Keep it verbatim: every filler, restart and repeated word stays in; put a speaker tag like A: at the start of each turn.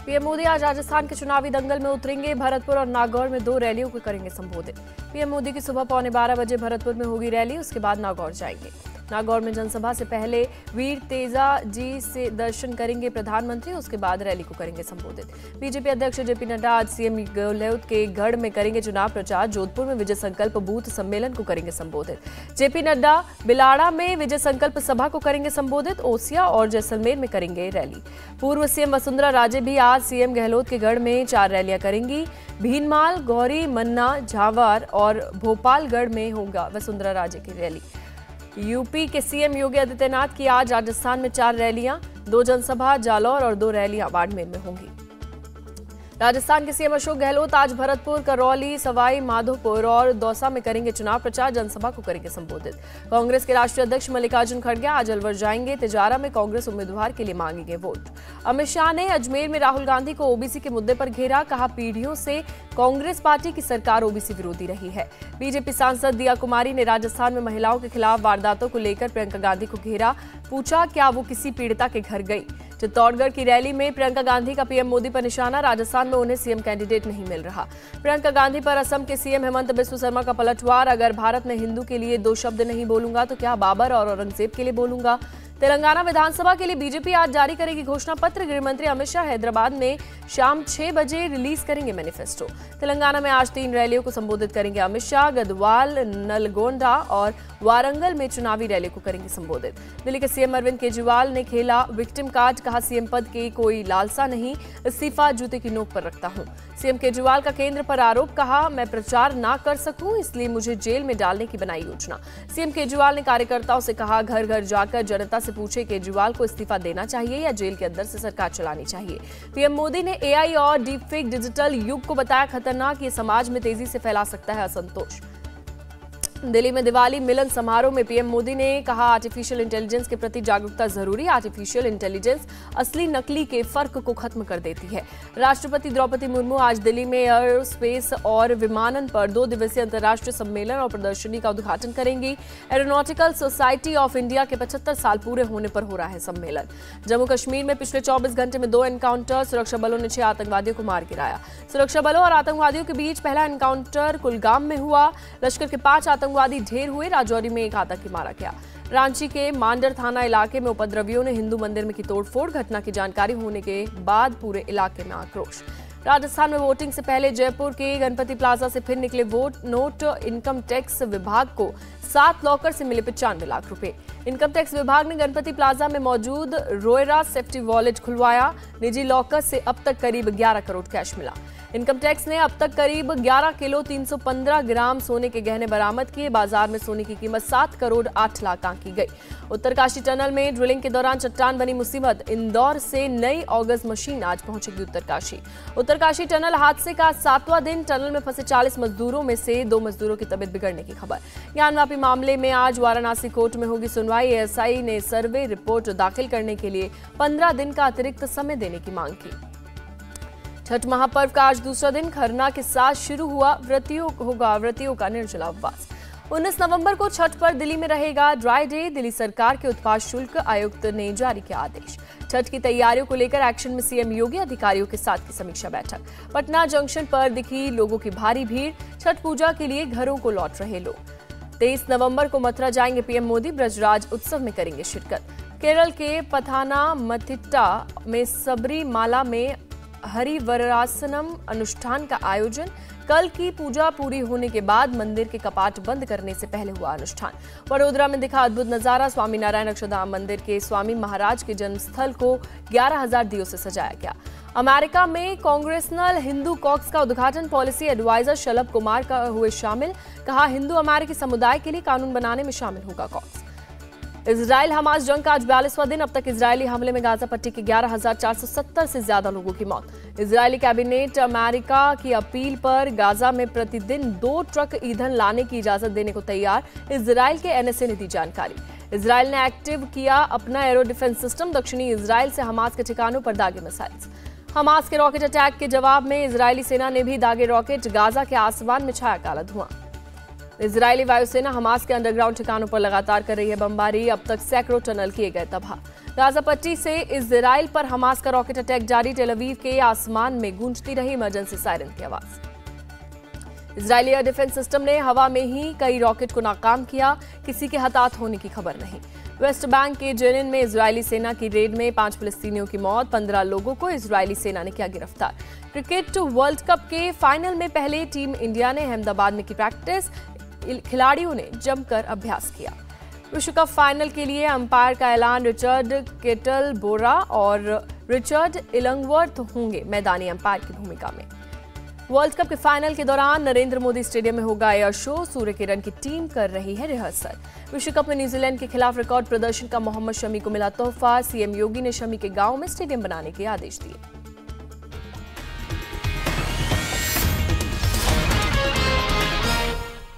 A: PM Modi आज राजस्थान के चुनावी दंगल में उतरेंगे। भरतपुर और नागौर में दो रैलियों को करेंगे संबोधित। पीएम मोदी की सुबह पौने बारह बजे भरतपुर में होगी रैली, उसके बाद नागौर जाएंगे। नागौर में जनसभा से पहले वीर तेजा जी से दर्शन करेंगे प्रधानमंत्री, उसके बाद रैली को करेंगे संबोधित। बीजेपी अध्यक्ष जेपी नड्डा आज सीएम गहलोत के गढ़ में करेंगे चुनाव प्रचार। जोधपुर में विजय संकल्प बूथ सम्मेलन को करेंगे संबोधित। जेपी नड्डा बिलाड़ा में विजय संकल्प सभा को करेंगे संबोधित। ओसिया और जैसलमेर में करेंगे रैली। पूर्व सीएम वसुंधरा राजे भी आज सीएम गहलोत के गढ़ में चार रैलियां करेंगी। भीनमाल, गौरी, मन्ना, झावर और भोपालगढ़ में होगा वसुंधरा राजे की रैली। यूपी के सीएम योगी आदित्यनाथ की आज राजस्थान में चार रैलियां, दो जनसभा जालौर और दो रैलियां बाड़मेर में होंगी। राजस्थान के सीएम अशोक गहलोत आज भरतपुर, करौली, सवाई माधोपुर और दौसा में करेंगे चुनाव प्रचार। जनसभा को करेंगे संबोधित। कांग्रेस के राष्ट्रीय अध्यक्ष मल्लिकार्जुन खड़गे आज अलवर जाएंगे। तिजारा में कांग्रेस उम्मीदवार के लिए मांगेंगे वोट। अमित शाह ने अजमेर में राहुल गांधी को ओबीसी के मुद्दे पर घेरा, कहा पीढ़ियों से कांग्रेस पार्टी की सरकार ओबीसी विरोधी रही है। बीजेपी सांसद दिया कुमारी ने राजस्थान में महिलाओं के खिलाफ वारदातों को लेकर प्रियंका गांधी को घेरा, पूछा क्या वो किसी पीड़िता के घर गई। चित्तौड़गढ़ की रैली में प्रियंका गांधी का पीएम मोदी पर निशाना, राजस्थान में उन्हें सीएम कैंडिडेट नहीं मिल रहा। प्रियंका गांधी पर असम के सीएम हेमंत बिस्व शर्मा का पलटवार, अगर भारत में हिंदू के लिए दो शब्द नहीं बोलूंगा तो क्या बाबर और औरंगजेब के लिए बोलूंगा। तेलंगाना विधानसभा के लिए बीजेपी आज जारी करेगी घोषणा पत्र। गृहमंत्री अमित शाह हैदराबाद में शाम छह बजे रिलीज करेंगे मैनिफेस्टो। तेलंगाना में आज तीन रैलियों को संबोधित करेंगे अमित शाह। गदवाल, नलगोंडा और वारंगल में चुनावी रैली को करेंगे संबोधित। दिल्ली के सीएम अरविंद केजरीवाल ने खेला विक्टिम कार्ड, कहा सीएम पद की कोई लालसा नहीं, इस्तीफा जूते की नोक पर रखता हूं। सीएम केजरीवाल का केंद्र पर आरोप, कहा मैं प्रचार ना कर सकूं इसलिए मुझे जेल में डालने की बनाई योजना। सीएम केजरीवाल ने कार्यकर्ताओं से कहा घर घर जाकर जनता से पूछे केजरीवाल को इस्तीफा देना चाहिए या जेल के अंदर से सरकार चलानी चाहिए। पीएम मोदी ने एआई और डीपफेक डिजिटल युग को बताया खतरनाक, ये समाज में तेजी से फैला सकता है असंतोष। दिल्ली में दिवाली मिलन समारोह में पीएम मोदी ने कहा आर्टिफिशियल इंटेलिजेंस के प्रति जागरूकता जरूरी। आर्टिफिशियल इंटेलिजेंस असली नकली के फर्क को खत्म कर देती है। राष्ट्रपति द्रौपदी मुर्मू आज दिल्ली में एयर स्पेस और विमानन पर दो दिवसीय अंतर्राष्ट्रीय सम्मेलन और प्रदर्शनी का उद्घाटन करेंगी। एरोनॉटिकल सोसाइटी ऑफ इंडिया के पचहत्तर साल पूरे होने पर हो रहा है सम्मेलन। जम्मू कश्मीर में पिछले चौबीस घंटे में दो एनकाउंटर, सुरक्षा बलों ने छह आतंकवादियों को मार गिराया। सुरक्षा बलों और आतंकवादियों के बीच पहला एनकाउंटर कुलगाम में हुआ। लश्कर के पांच आतंकवादी ढेर हुए। राजौरी में एक आतंकी मारा गया। रांची के मांडर थाना इलाके में उपद्रवियों ने हिंदू मंदिर में की तोड़फोड़। घटना की जानकारी होने के बाद पूरे इलाके में आक्रोश। राजस्थान में वोटिंग से पहले जयपुर के गणपति प्लाजा से फिर निकले वोट नोट। इनकम टैक्स विभाग को सात लॉकर से मिले पचानवे लाख रुपए। इनकम टैक्स विभाग ने गणपति प्लाजा में मौजूद रोयरा सेफ्टी वॉलेट खुलवाया। निजी लॉकर से अब तक करीब ग्यारह करोड़ कैश मिला। इनकम टैक्स ने अब तक करीब ग्यारह किलो तीन सौ पंद्रह ग्राम सोने के गहने बरामद किए। बाजार में सोने की कीमत सात करोड़ आठ लाख आंकी गई। उत्तरकाशी टनल में ड्रिलिंग के दौरान चट्टान बनी मुसीबत। इंदौर से नई ऑगस्ट मशीन आज पहुंचेगी उत्तरकाशी। उत्तरकाशी टनल हादसे का सातवां दिन। टनल में फंसे चालीस मजदूरों में से दो मजदूरों की तबीयत बिगड़ने की खबर। ज्ञानवापी मामले में आज वाराणसी कोर्ट में होगी सुनवाई। एएसआई ने सर्वे रिपोर्ट दाखिल करने के लिए पंद्रह दिन का अतिरिक्त समय देने की मांग की। छठ महापर्व का आज दूसरा दिन। खरना के साथ शुरू हुआ व्रतियों होगा व्रतियों का निर्जला उपवास। उन्नीस नवंबर को छठ पर दिल्ली में रहेगा ड्राई डे। दिल्ली सरकार के उत्पाद शुल्क आयुक्त ने जारी किया आदेश। छठ की तैयारियों को लेकर एक्शन में सीएम योगी, अधिकारियों के साथ की समीक्षा बैठक। पटना जंक्शन पर दिखी लोगों की भारी भीड़। छठ पूजा के लिए घरों को लौट रहे लोग। तेईस नवंबर को मथुरा जाएंगे पीएम मोदी। ब्रजराज उत्सव में करेंगे शिरकत। केरल के पथानामथिट्टा में सबरीमाला में हरिवरासनम अनुष्ठान का आयोजन। कल की पूजा पूरी होने के बाद मंदिर के कपाट बंद करने से पहले हुआ अनुष्ठान। वडोदरा में दिखा अद्भुत नजारा। स्वामी नारायण अक्षरधाम मंदिर के स्वामी महाराज के जन्मस्थल को ग्यारह हजार दियों से सजाया गया। अमेरिका में कांग्रेसनल हिंदू कॉक्स का उद्घाटन। पॉलिसी एडवाइजर शलभ कुमार का हुए शामिल। कहा हिंदू अमेरिकी समुदाय के लिए कानून बनाने में शामिल होगा कॉक्स। इजराइल हमास जंग का आज बयालीसवां दिन। अब तक इजरायली हमले में गाजा पट्टी के ग्यारह हजार चार सौ सत्तर से ज्यादा लोगों की मौत। इजरायली कैबिनेट अमेरिका की अपील पर गाजा में प्रतिदिन दो ट्रक ईंधन लाने की इजाजत देने को तैयार। इजराइल के एनएसए ने दी जानकारी। इजराइल ने एक्टिव किया अपना एरो डिफेंस सिस्टम। दक्षिणी इजराइल से हमास के ठिकानों पर दागे मिसाइल्स। हमास के रॉकेट अटैक के जवाब में इजरायली सेना ने भी दागे रॉकेट। गाजा के आसमान में छाया काला धुआं। इजरायली वायुसेना हमास के अंडरग्राउंड ठिकानों पर लगातार कर रही है बमबारी। अब तक सैकड़ों टनल किए गए तबाह। गाजा पट्टी से इजराइल पर हमास का रॉकेट अटैक जारी। टेल अवीव के आसमान में गूंजती रही इमरजेंसी सायरन की आवाज। इजरायली एयर डिफेंस सिस्टम ने हवा में ही कई रॉकेट को नाकाम किया। किसी के हताहत होने की खबर नहीं। वेस्ट बैंक के जेनिन में इजरायली सेना की रेड में पांच फिलिस्तीनियों की मौत। पंद्रह लोगों को इजरायली सेना ने किया गिरफ्तार। क्रिकेट वर्ल्ड कप के फाइनल में पहले टीम इंडिया ने अहमदाबाद में की प्रैक्टिस। खिलाड़ियों ने जमकर अभ्यास किया। विश्व कप फाइनल के लिए अंपायर का ऐलान। रिचर्ड केटल बोरा और रिचर्ड इलंगवर्थ होंगे मैदानी अंपायर की भूमिका में। वर्ल्ड कप के फाइनल के दौरान नरेंद्र मोदी स्टेडियम में होगा एयर शो। सूर्य किरण की टीम कर रही है रिहर्सल। विश्व कप में न्यूजीलैंड के खिलाफ रिकॉर्ड प्रदर्शन का मोहम्मद शमी को मिला तोहफा। सीएम योगी ने शमी के गांव में स्टेडियम बनाने के आदेश दिए।